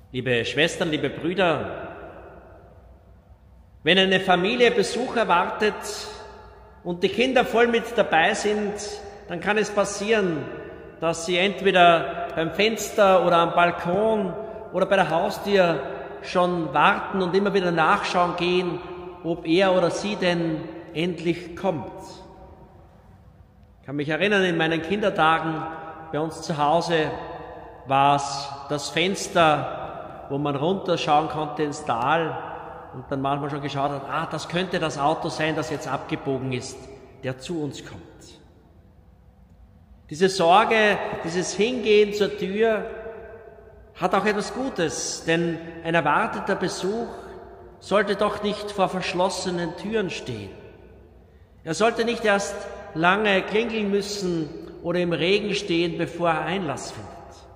Liebe Schwestern, liebe Brüder, wenn eine Familie Besuch erwartet und die Kinder voll mit dabei sind, dann kann es passieren, dass sie entweder beim Fenster oder am Balkon oder bei der Haustür schon warten und immer wieder nachschauen gehen, ob er oder sie denn endlich kommt. Ich kann mich erinnern, in meinen Kindertagen bei uns zu Hause war es das Fenster, wo man runterschauen konnte ins Tal und dann manchmal schon geschaut hat, das könnte das Auto sein, das jetzt abgebogen ist, der zu uns kommt. Diese Sorge, dieses Hingehen zur Tür hat auch etwas Gutes, denn ein erwarteter Besuch sollte doch nicht vor verschlossenen Türen stehen. Er sollte nicht erst lange klingeln müssen oder im Regen stehen, bevor er Einlass findet.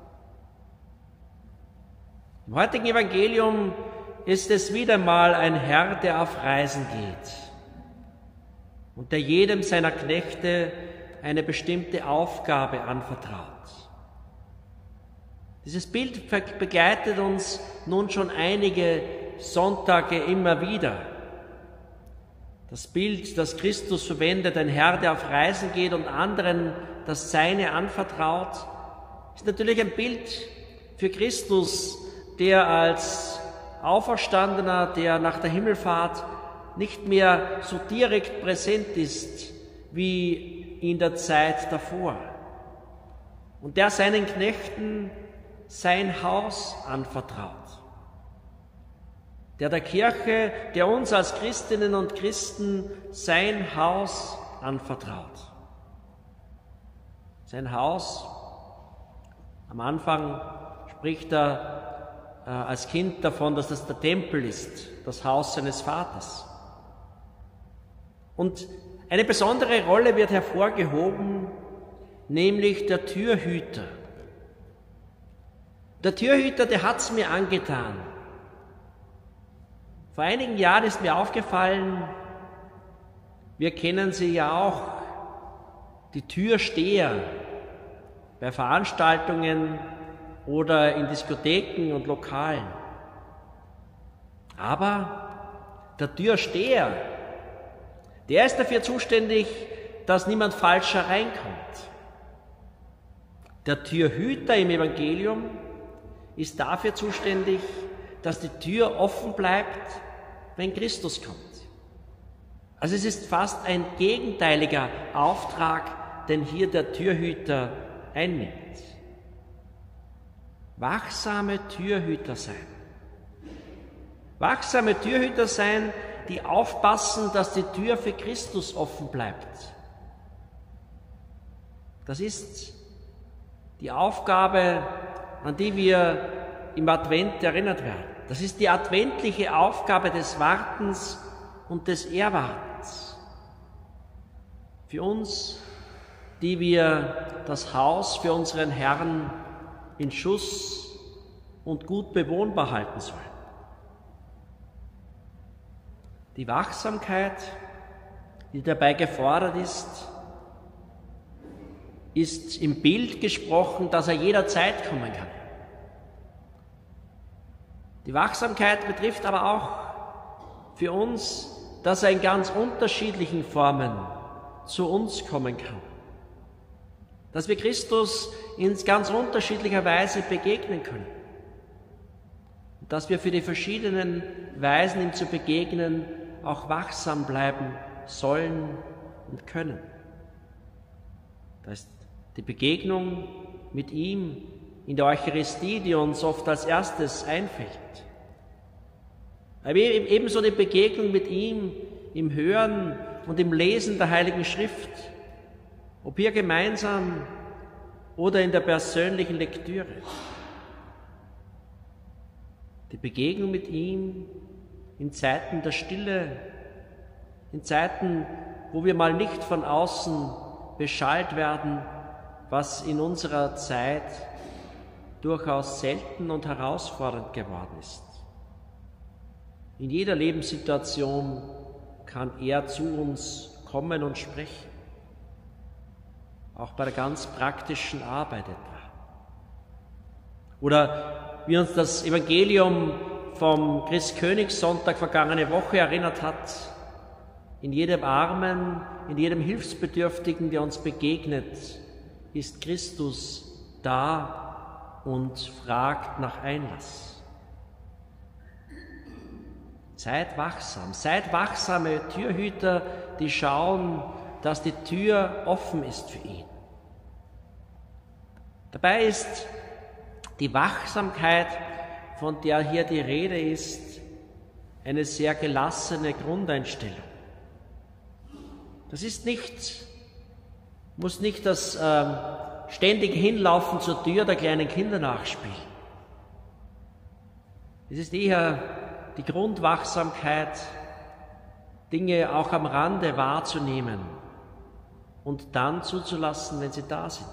Im heutigen Evangelium ist es wieder mal ein Herr, der auf Reisen geht und der jedem seiner Knechte eine bestimmte Aufgabe anvertraut. Dieses Bild begleitet uns nun schon einige Sonntage immer wieder. Das Bild, das Christus verwendet, ein Herr, der auf Reisen geht und anderen das Seine anvertraut, ist natürlich ein Bild für Christus, der als Auferstandener, der nach der Himmelfahrt nicht mehr so direkt präsent ist wie in der Zeit davor und der seinen Knechten sein Haus anvertraut, der Kirche, der uns als Christinnen und Christen sein Haus anvertraut. Sein Haus, am Anfang spricht er als Kind davon, dass das der Tempel ist, das Haus seines Vaters. Und eine besondere Rolle wird hervorgehoben, nämlich der Türhüter. Der Türhüter, der hat es mir angetan. Vor einigen Jahren ist mir aufgefallen, wir kennen sie ja auch, die Türsteher bei Veranstaltungen oder in Diskotheken und Lokalen. Aber der Türsteher, der ist dafür zuständig, dass niemand falsch hereinkommt. Der Türhüter im Evangelium ist dafür zuständig, dass die Tür offen bleibt, wenn Christus kommt. Also es ist fast ein gegenteiliger Auftrag, den hier der Türhüter einnimmt. Wachsame Türhüter sein. Wachsame Türhüter sein, die aufpassen, dass die Tür für Christus offen bleibt. Das ist die Aufgabe, an die wir im Advent erinnert werden. Das ist die adventliche Aufgabe des Wartens und des Erwartens. Für uns, die wir das Haus für unseren Herrn in Schuss und gut bewohnbar halten sollen. Die Wachsamkeit, die dabei gefordert ist im Bild gesprochen, dass er jederzeit kommen kann. Die Wachsamkeit betrifft aber auch für uns, dass er in ganz unterschiedlichen Formen zu uns kommen kann. Dass wir Christus in ganz unterschiedlicher Weise begegnen können. Und dass wir für die verschiedenen Weisen, ihm zu begegnen, auch wachsam bleiben sollen und können. Das ist die Begegnung mit ihm in der Eucharistie, die uns oft als erstes einfällt. Aber ebenso die Begegnung mit ihm im Hören und im Lesen der Heiligen Schrift, ob hier gemeinsam oder in der persönlichen Lektüre. Die Begegnung mit ihm in Zeiten der Stille, in Zeiten, wo wir mal nicht von außen beschallt werden, was in unserer Zeit durchaus selten und herausfordernd geworden ist. In jeder Lebenssituation kann er zu uns kommen und sprechen. Auch bei der ganz praktischen Arbeit etwa. Oder wie uns das Evangelium vom Christkönigssonntag vergangene Woche erinnert hat, in jedem Armen, in jedem Hilfsbedürftigen, der uns begegnet, ist Christus da und fragt nach Einlass. Seid wachsame Türhüter, die schauen, dass die Tür offen ist für ihn. Dabei ist die Wachsamkeit, von der hier die Rede ist, eine sehr gelassene Grundeinstellung. Das ist muss nicht das ständige Hinlaufen zur Tür der kleinen Kinder nachspielen. Es ist eher die Grundwachsamkeit, Dinge auch am Rande wahrzunehmen und dann zuzulassen, wenn sie da sind.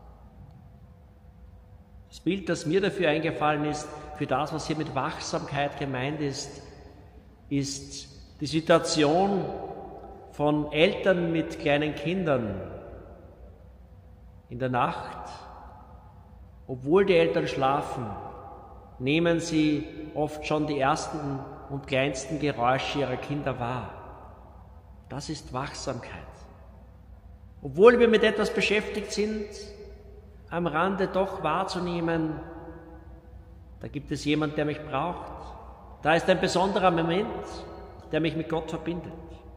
Das Bild, das mir dafür eingefallen ist, für das, was hier mit Wachsamkeit gemeint ist, ist die Situation von Eltern mit kleinen Kindern in der Nacht. Obwohl die Eltern schlafen, nehmen sie oft schon die ersten und kleinsten Geräusche ihrer Kinder wahr. Das ist Wachsamkeit. Obwohl wir mit etwas beschäftigt sind, am Rande doch wahrzunehmen, da gibt es jemand, der mich braucht. Da ist ein besonderer Moment, der mich mit Gott verbindet.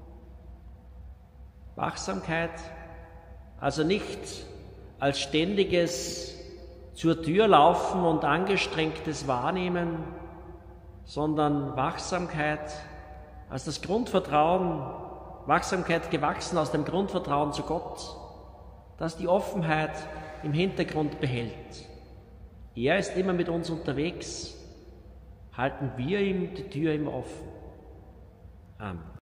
Wachsamkeit, also nicht als ständiges zur Tür laufen und angestrengtes Wahrnehmen, sondern Wachsamkeit als das Grundvertrauen, Wachsamkeit gewachsen aus dem Grundvertrauen zu Gott, das die Offenheit im Hintergrund behält. Er ist immer mit uns unterwegs, halten wir ihm die Tür immer offen. Amen.